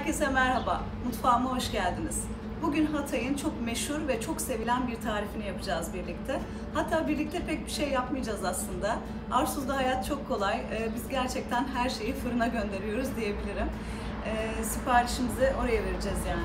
Herkese merhaba, mutfağıma hoş geldiniz. Bugün Hatay'ın çok meşhur ve çok sevilen bir tarifini yapacağız birlikte. Hatta birlikte pek bir şey yapmayacağız aslında. Arsuz'da hayat çok kolay. Biz gerçekten her şeyi fırına gönderiyoruz diyebilirim. Siparişimizi oraya vereceğiz yani.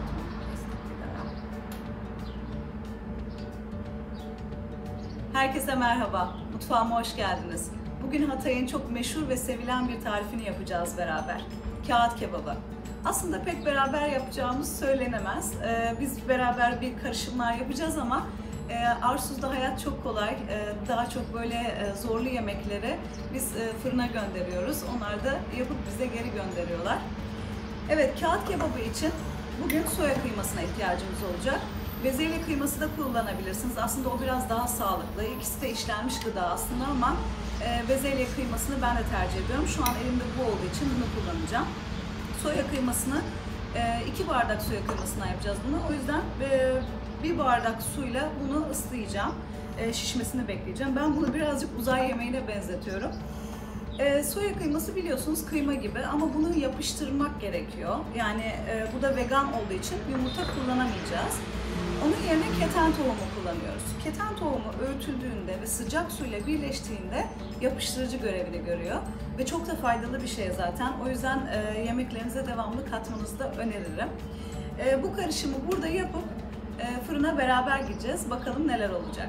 Herkese merhaba, mutfağıma hoş geldiniz. Bugün Hatay'ın çok meşhur ve sevilen bir tarifini yapacağız beraber. Kağıt kebabı. Aslında pek beraber yapacağımız söylenemez. Biz beraber bir karışımlar yapacağız ama Arsuz'da hayat çok kolay. Daha çok böyle zorlu yemekleri biz fırına gönderiyoruz. Onlar da yapıp bize geri gönderiyorlar. Evet, kağıt kebabı için bugün soya kıymasına ihtiyacımız olacak. Bezelye kıyması da kullanabilirsiniz. Aslında o biraz daha sağlıklı. İkisi de işlenmiş gıda aslında ama bezelye kıymasını ben de tercih ediyorum. Şu an elimde bu olduğu için bunu kullanacağım. Soya kıymasını, 2 bardak soya kıymasından yapacağız bunu. O yüzden 1 bardak suyla bunu ıslayacağım. Şişmesini bekleyeceğim. Ben bunu birazcık uzay yemeğine benzetiyorum. Soya kıyması biliyorsunuz kıyma gibi ama bunu yapıştırmak gerekiyor. Yani bu da vegan olduğu için yumurta kullanamayacağız. Onun yerine keten tohumu kullanıyoruz. Keten tohumu öğütüldüğünde ve sıcak suyla birleştiğinde yapıştırıcı görevini görüyor. Ve çok da faydalı bir şey zaten. O yüzden yemeklerinize devamlı katmanızı da öneririm. Bu karışımı burada yapıp fırına beraber gideceğiz. Bakalım neler olacak.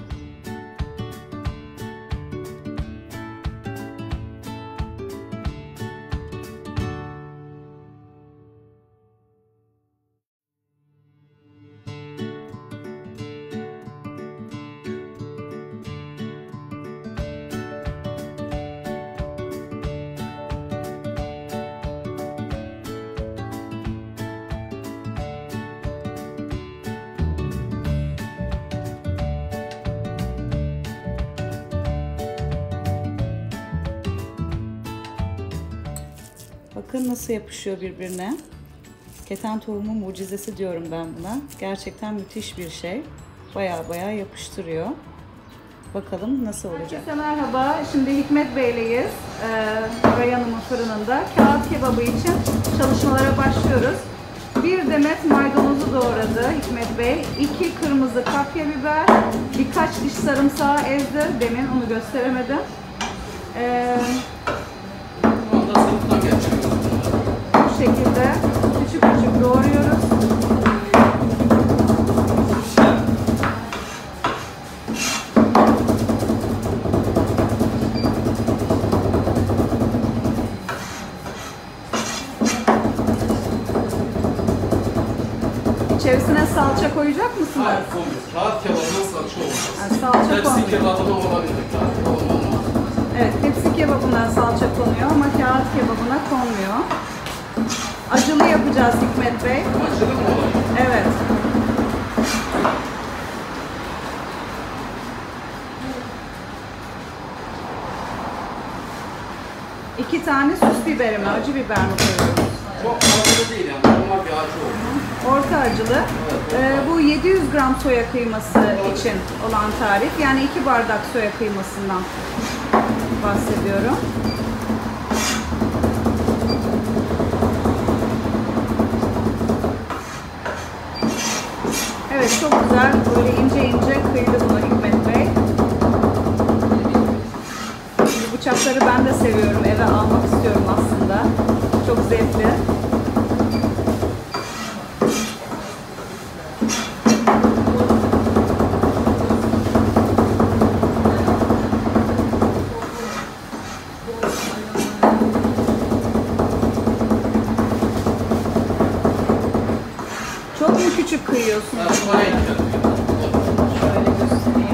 Bakın nasıl yapışıyor birbirine. Keten tohumu mucizesi diyorum ben buna. Gerçekten müthiş bir şey. Baya yapıştırıyor. Bakalım nasıl olacak. Herkese merhaba. Şimdi Hikmet Bey'leyiz. Ray Hanım'ın fırınında. Kağıt kebabı için çalışmalara başlıyoruz. 1 demet maydanozu doğradı Hikmet Bey. 2 kırmızı kapya biber. Birkaç diş sarımsağı ezdi. Demin onu gösteremedim. Bu şekilde küçük küçük doğruyoruz. İçerisine salça koyacak mısınız? Hayır, koymuyoruz. Kağıt kebabına salça olmaz. Yani salça tepsi kebabına olabilir. Kağıt kebabına olmaz. Evet, tepsi kebabına salça konuyor ama kağıt kebabına konmuyor. Acılı yapacağız Hikmet Bey. Acılı mı olabilir? Evet. İki tane süs biberi mi, acı biber mi koyuyoruz? Çok acılı değil yani. Normal bir acı olur. Orta acılı. Bu 700 gram soya kıyması için olan tarif. Yani 2 bardak soya kıymasından bahsediyorum. Evet, çok güzel böyle ince ince kıydı bunu Hikmet Bey. Bu bıçakları ben de seviyorum. Eve almak istiyorum aslında. Çok zevkli. Çok mu küçük kıyıyorsunuz? Şöyle göstereyim.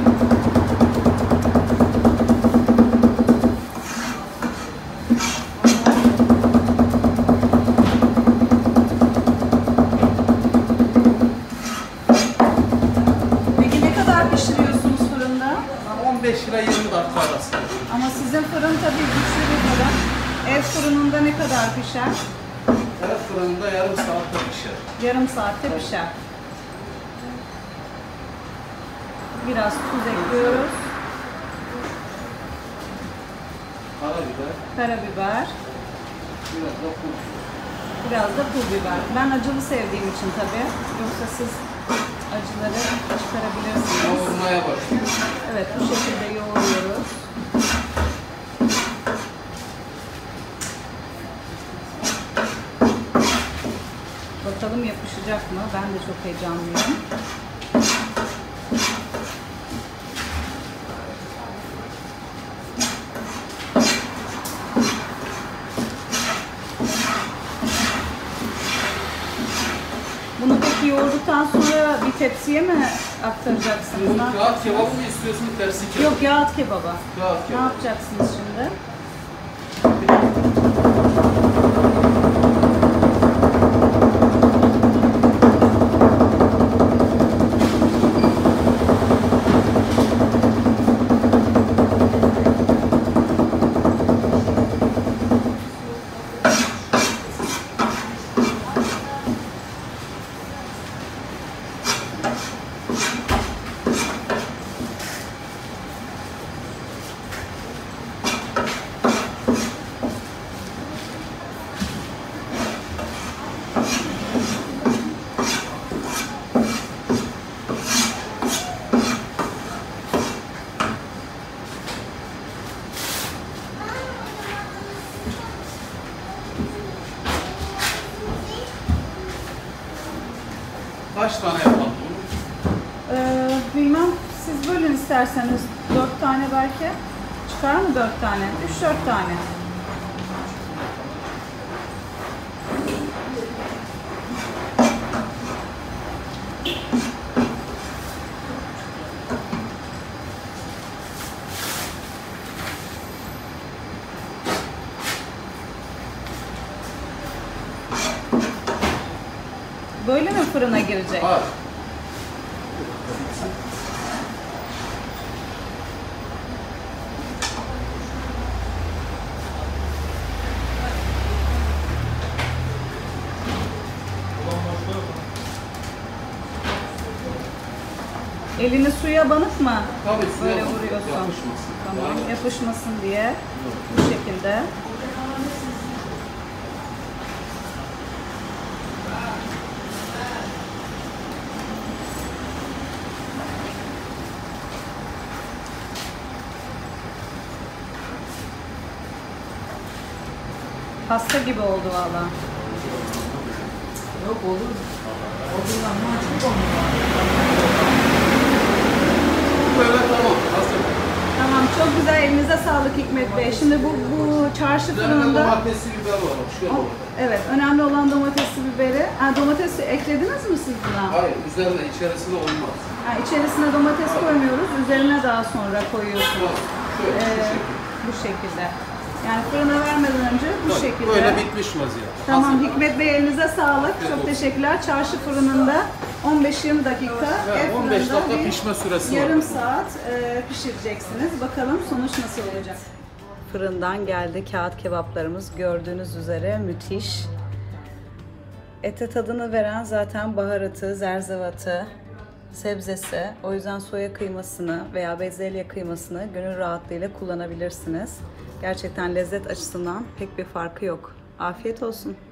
Peki ne kadar pişiriyorsunuz fırında? 15 ila 20 dakika arası. Ama sizin fırın tabii güçlü bir fırın. Ev fırınında ne kadar pişer? Her fırında yarım saatte pişer. Yarım saatte pişer. Biraz tuz ekliyoruz. Karabiber. Karabiber. Biraz da pul. Biraz da pul biber. Ben acılı sevdiğim için tabii. Yoksa siz acıları çıkarabilirsiniz. Yoğurmaya başlıyoruz. Evet, bu şekilde yoğuruyoruz. Bakalım yapışacak mı? Ben de çok heyecanlıyım. Bunu peki yoğurduktan sonra bir tepsiye mi aktaracaksınız? Bu kağıt kebabı mı istiyorsun, tersi kebabı? Yok, yağıt kebaba. Kağıt Ne kebabı. yapacaksınız şimdi? Kaç tane yapalım bunu? Bilmem, siz bölün isterseniz. 4 tane belki. Çıkar mı 4 tane? 3-4 tane. Böyle mi fırına girecek? Hayır. Elini suya banıp mı? Tabii suya Böyle banıp, vuruyorsun. yapışmasın. Tamam, Yani- yapışmasın diye bu şekilde. Pasta gibi oldu valla. Yok olur. Olur ama açık olmuyor. Böyle tamam, hazır. Tamam, çok güzel, elinize sağlık Hikmet Bey. Şimdi bu çarşı Üzerine fırında... domatesli biber var, bak şöyle olur. Evet, önemli olan domatesli biberi. Domatesi eklediniz mi siz buna? Hayır, üzerine içerisinde olmaz. İçerisine domates koymuyoruz, üzerine daha sonra koyuyorsunuz. Bak, şöyle, şu Ee, şekilde. bu şekilde. Yani fırına vermeden önce bu Tabii, şekilde. Böyle bitmiş vaziyette. Tamam, Hazır. Hikmet Bey elinize sağlık. Çok olsun. teşekkürler. Çarşı fırınında 15-20 dakika, Evet, ev 15 fırında dakika bir pişme süresi var. yarım saat pişireceksiniz. Bakalım sonuç nasıl olacak. Fırından geldi kağıt kebaplarımız. Gördüğünüz üzere müthiş. Ete tadını veren zaten baharatı, zerzevatı, sebzesi. O yüzden soya kıymasını veya bezelye kıymasını gönül rahatlığıyla kullanabilirsiniz. Gerçekten lezzet açısından pek bir farkı yok. Afiyet olsun.